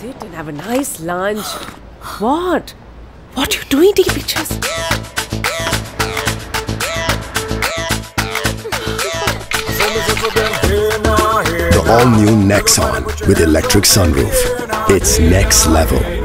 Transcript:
sit and have a nice lunch. What? What are you doing, taking pictures? The all-new Nexon with electric sunroof. It's next level.